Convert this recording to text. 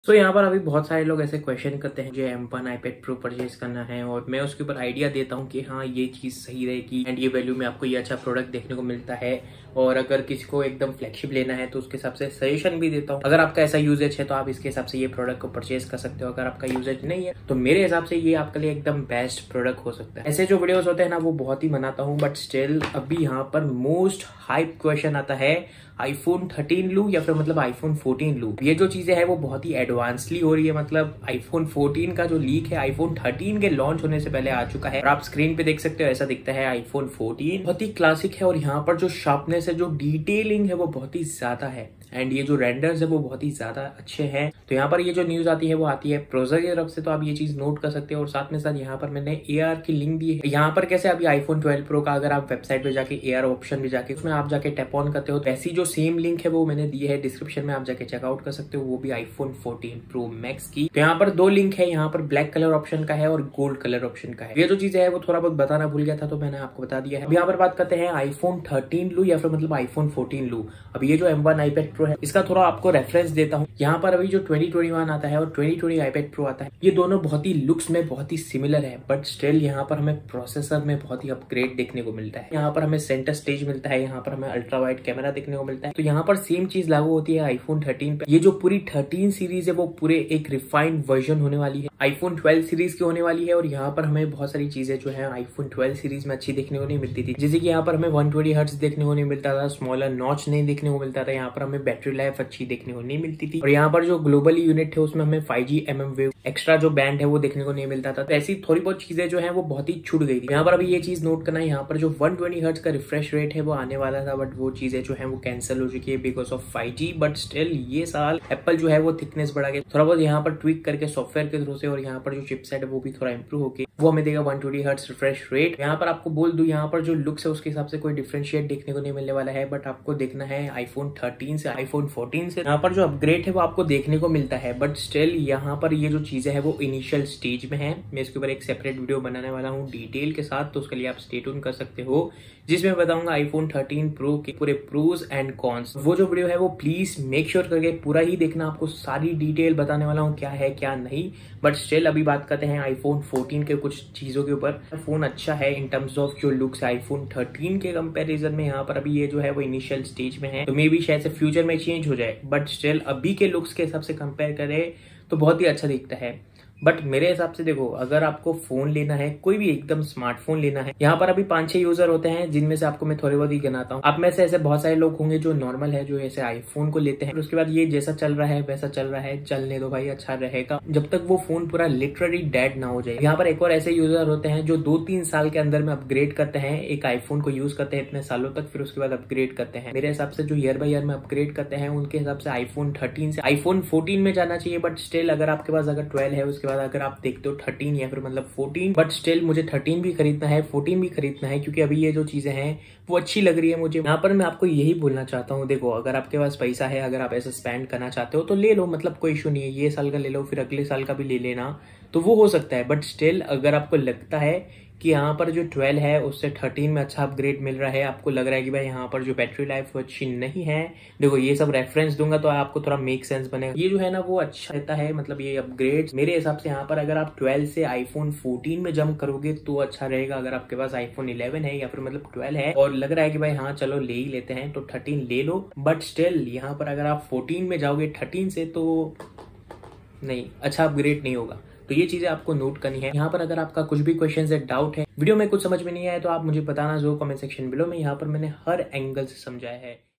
तो यहाँ पर अभी बहुत सारे लोग ऐसे क्वेश्चन करते हैं जो M1 iPad Pro परचेज करना है और मैं उसके ऊपर आइडिया देता हूँ कि हाँ ये चीज़ सही रहेगी एंड ये वैल्यू में आपको ये अच्छा प्रोडक्ट देखने को मिलता है। और अगर किसी को एकदम फ्लैगशिप लेना है तो उसके हिसाब से सजेशन भी देता हूँ। अगर आपका ऐसा यूजेज है तो आप इसके हिसाब से ये प्रोडक्ट को परचेज कर सकते हो। अगर आपका यूजेज नहीं है तो मेरे हिसाब से ये आपके लिए एकदम बेस्ट प्रोडक्ट हो सकता है। ऐसे जो वीडियोस होते हैं ना वो बहुत ही बनाता हूँ, बट स्टिल अभी यहाँ पर मोस्ट हाइप क्वेश्चन आता है iPhone 13 लूं या फिर मतलब iPhone 14 लूं। ये जो चीजें है वो बहुत ही एडवांसली हो रही है। मतलब iPhone 14 का जो लीक है iPhone 13 के लॉन्च होने से पहले आ चुका है और आप स्क्रीन पे देख सकते हो ऐसा दिखता है iPhone 14। बहुत ही क्लासिक है और यहाँ पर जो शार्पनेस है, जो डिटेलिंग है वो बहुत ही ज्यादा है एंड ये जो रेंडर्स है वो बहुत ही ज्यादा अच्छे हैं। तो यहाँ पर ये जो न्यूज आती है वो आती है प्रोजर की तरफ से, तो आप ये चीज नोट कर सकते हो। और साथ में साथ यहाँ पर मैंने AR की लिंक दी है। यहाँ पर कैसे अभी iPhone 12 Pro का अगर आप वेबसाइट पे जाके AR ऑप्शन में जाके उसमें आप जाके टैप ऑन करते हो, ऐसी जो सेम लिंक है वो मैंने दी है डिस्क्रिप्शन में, आप जाके चेकआउट कर सकते हो, वो भी iPhone 14 Pro Max की। तो यहाँ पर दो लिंक है, यहाँ पर ब्लैक कलर ऑप्शन का है और गोल्ड कलर ऑप्शन का है। ये जो चीजें है वो थोड़ा बहुत बताना भूल गया था तो मैंने आपको बता दिया है। अब यहाँ पर बात करते हैं iPhone 13 लूं या फिर मतलब iPhone 14 लूं। अब ये जो M1 iPad Pro है इसका थोड़ा आपको रेफरेंस देता हूँ। यहाँ पर अभी जो 2021 आता है और 2020 iPad Pro आता है, ये दोनों बहुत ही लुक्स में बहुत ही सिमिलर है, बट स्टिल यहाँ पर हमें प्रोसेसर में बहुत ही अपग्रेड देखने को मिलता है। यहाँ पर हमें सेंटर स्टेज मिलता है, यहाँ पर हमें अल्ट्रा वाइड कैमरा देखने को मिलता है। तो यहाँ पर सेम चीज लागू होती है iPhone 13 पे। ये जो पूरी 13 सीरीज है वो पूरे एक रिफाइंड वर्जन होने वाली है, iPhone 12 सीरीज की होने वाली है। और यहाँ पर हमें बहुत सारी चीजें जो है iPhone 12 सीरीज में अच्छी देखने को नहीं मिलती थी, जैसे कि यहाँ पर हमें 120 हर्ट्ज देखने को नहीं मिलता था, स्मॉलर नॉच नहीं देखने को मिलता था, यहाँ पर हमें बैटरी लाइफ अच्छी देखने को नहीं मिलती थी, और यहाँ पर जो ग्लोबल यूनिट है उसमें हमें 5G mm वेव एक्स्ट्रा जो बैंड है वो देखने को नहीं मिलता था। तो ऐसी थोड़ी बहुत चीजें जो है वो बहुत ही छूट गई थी। यहाँ पर अभी ये चीज नोट करना है, यहाँ पर जो 120 हर्ट्ज का रिफ्रेश रेट है वो आने वाला था, बट वो चीजें जो है वो कैंसिल हो चुकी है because of 5G। But still ये साल एप्पल जो है वो थिकनेस बढ़ा के थोड़ा बहुत यहाँ पर ट्विक करके सॉफ्टवेयर के थ्रू से, और यहाँ पर जो चिपसेट है वो भी थोड़ा इंप्रूव होकर वो हमें देगा 120 हर्ट्ज रिफ्रेश रेट। यहाँ पर आपको बोल दूं, यहाँ पर जो लुक्स है उसके हिसाब से कोई डिफरेंशिएट देखने को नहीं मिलने वाला है, बट आपको देखना है iPhone 13 से iPhone 14 से यहाँ पर जो अपग्रेड है वो आपको देखने को मिलता है। बट स्टिल यहाँ पर ये जो चीजें है वो इनिशियल स्टेज में है। मैं इसके ऊपर एक सेपरेट वीडियो बनाने वाला हूँ डिटेल के साथ, तो उसके लिए आप स्टे ट्यून कर सकते हो, जिसमें बताऊंगा iPhone 13 Pro के पूरे प्रोज एंड कॉन्स। वो जो वीडियो है वो प्लीज मेक श्योर करके पूरा ही देखना, आपको सारी डिटेल बताने वाला हूँ क्या है क्या नहीं। बट स्टिल अभी बात करते हैं iPhone 14 के कुछ चीजों के ऊपर। फोन अच्छा है इन टर्म्स ऑफ जो लुक्स iPhone 13 के कंपैरिजन में। यहाँ पर अभी ये जो है वो इनिशियल स्टेज में है, तो मे बी शायद से फ्यूचर में चेंज हो जाए, बट स्टिल अभी के लुक्स के हिसाब से कंपेयर करें तो बहुत ही अच्छा दिखता है। बट मेरे हिसाब से देखो, अगर आपको फोन लेना है, कोई भी एकदम स्मार्टफोन लेना है, यहाँ पर अभी 5-6 यूजर होते हैं जिनमें से आपको मैं थोड़े बहुत ही गिनाता हूँ। आप में से ऐसे बहुत सारे लोग होंगे जो नॉर्मल है, जो ऐसे आईफोन को लेते हैं, उसके बाद ये जैसा चल रहा है वैसा चल रहा है, चलने दो भाई, अच्छा रहेगा जब तक वो फोन पूरा लिटरली डेड ना हो जाए। यहाँ पर एक और ऐसे यूजर होते हैं जो 2-3 साल के अंदर में अपग्रेड करते हैं, एक आईफोन को यूज करते हैं इतने सालों तक, फिर उसके बाद अपग्रेड करते हैं। मेरे हिसाब से जो ईयर बाय ईयर में अपग्रेड करते हैं उनके हिसाब से iPhone 13 से iPhone 14 में जाना चाहिए। बट स्टिल अगर आपके पास अगर 12 है, उसके बाद अगर आप देखते 13 या फिर मतलब 14, बट स्टिल मुझे 13 भी खरीदना है, 14 भी खरीदना है, क्योंकि अभी ये जो चीजें हैं वो अच्छी लग रही है मुझे। यहाँ पर मैं आपको यही बोलना चाहता हूँ, देखो अगर आपके पास पैसा है, अगर आप ऐसे स्पेंड करना चाहते हो तो ले लो, मतलब कोई इशू नहीं है। ये साल का ले लो, फिर अगले साल का भी ले लेना, तो वो हो सकता है। बट स्टिल अगर आपको लगता है कि यहाँ पर जो 12 है उससे 13 में अच्छा अपग्रेड मिल रहा है, आपको लग रहा है कि भाई यहाँ पर जो बैटरी लाइफ अच्छी नहीं है, देखो ये सब रेफरेंस दूंगा तो आपको थोड़ा मेक सेंस बनेगा। ये जो है ना वो अच्छा रहता है, मतलब ये अपग्रेड मेरे हिसाब से यहाँ पर अगर आप 12 से iPhone 14 में जंप करोगे तो अच्छा रहेगा। अगर आपके पास iPhone 11 है या फिर मतलब 12 है और लग रहा है कि भाई हाँ चलो ले ही लेते हैं, तो 13 ले लो। बट स्टिल यहाँ पर अगर आप 14 में जाओगे 13 से तो नहीं, अच्छा अपग्रेड नहीं होगा। तो ये चीजें आपको नोट करनी है। यहाँ पर अगर आपका कुछ भी क्वेश्चन है, डाउट है, वीडियो में कुछ समझ में नहीं आया तो आप मुझे बताना जो कमेंट सेक्शन बिलो में, यहाँ पर मैंने हर एंगल से समझाया है।